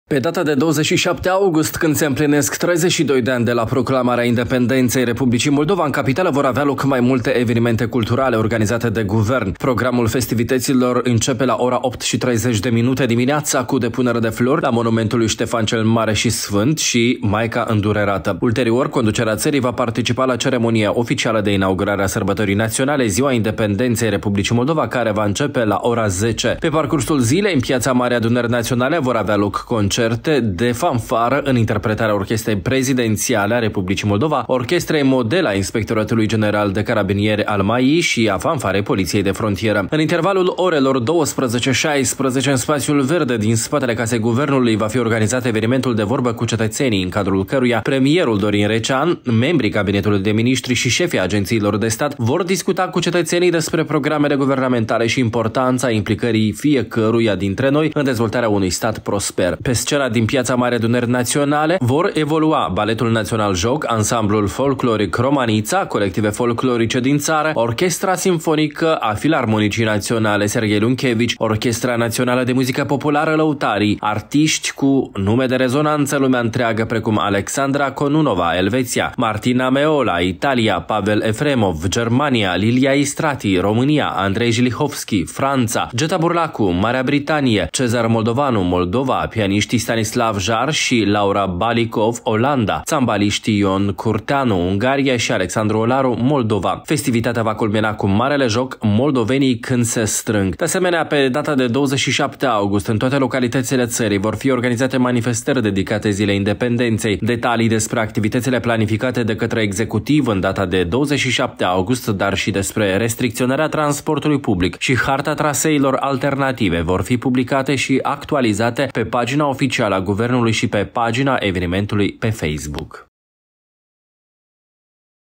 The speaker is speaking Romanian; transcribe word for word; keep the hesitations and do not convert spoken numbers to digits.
Pe data de douăzeci și șapte august, când se împlinesc treizeci și doi de ani de la proclamarea independenței Republicii Moldova, în capitală vor avea loc mai multe evenimente culturale organizate de guvern. Programul festivităților începe la ora opt și treizeci de minute dimineața cu depunere de flori la monumentul lui Ștefan cel Mare și Sfânt și Maica Îndurerată. Ulterior, conducerea țării va participa la ceremonia oficială de inaugurare a sărbătorii naționale, Ziua Independenței Republicii Moldova, care va începe la ora zece. Pe parcursul zilei, în Piața Mare Adunări Naționale vor avea loc concerte de fanfară în interpretarea Orchestrei Prezidențiale a Republicii Moldova, Orchestrei Model a Inspectoratului General de Carabinieri al M A I și a fanfarei Poliției de Frontieră. În intervalul orelor douăsprezece șaisprezece, în spațiul verde din spatele Casei Guvernului va fi organizat evenimentul de vorbă cu cetățenii, în cadrul căruia premierul Dorin Recean, membrii Cabinetului de Miniștri și șefii agențiilor de stat vor discuta cu cetățenii despre programele guvernamentale și importanța implicării fiecăruia dintre noi în dezvoltarea unui stat prosper. Pe scena din Piața Mare Adunări Naționale vor evolua Baletul Național Joc, Ansamblul Folcloric Romanița, colective folclorice din țară, Orchestra Simfonică a Filarmonicii Naționale Serghei Lunchevici, Orchestra Națională de Muzică Populară Lăutarii, artiști cu nume de rezonanță lumea întreagă precum Alexandra Conunova, Elveția, Martina Meola, Italia, Pavel Efremov, Germania, Lilia Istrati, România, Andrei Jilihovski, Franța, Geta Burlacu, Marea Britanie, Cezar Moldovanu, Moldova, pianiștii Stanislav Jar și Laura Balikov, Olanda, țambaliștii Ion Curteanu, Ungaria și Alexandru Olaru, Moldova. Festivitatea va culmina cu marele joc Moldovenii când se strâng. De asemenea, pe data de douăzeci și șapte august, în toate localitățile țării vor fi organizate manifestări dedicate Zilei Independenței. Detalii despre activitățile planificate de către executiv în data de douăzeci și șapte august, dar și despre restricționarea transportului public și harta traseilor alternative vor fi publicate și actualizate pe pagina oficială a Guvernului și pe pagina evenimentului pe Facebook.